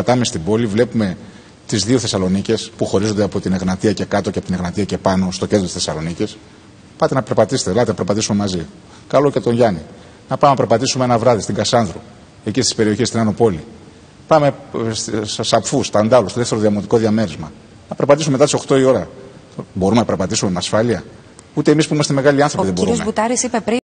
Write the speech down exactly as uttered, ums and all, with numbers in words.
περπατάμε στην πόλη, βλέπουμε τις δύο Θεσσαλονίκες που χωρίζονται από την Εγνατία και κάτω και από την Εγνατία και πάνω στο κέντρο της Θεσσαλονίκης. Πάτε να περπατήσετε, ελάτε να περπατήσουμε μαζί. Καλό και τον Γιάννη. Να πάμε να περπατήσουμε ένα βράδυ στην Κασάνδρου, εκεί στις περιοχές στην Άνω Πόλη. Πάμε στα Σαπφού, στα Αντάλου, στο δεύτερο διαμορφωτικό διαμέρισμα. Να περπατήσουμε μετά τις οκτώ η ώρα. Μπορούμε να περπατήσουμε με ασφάλεια? Ούτε εμείς που είμαστε μεγάλοι άνθρωποι Ο δεν μπορούμε. κ. Μπουτάρης είπε πριν.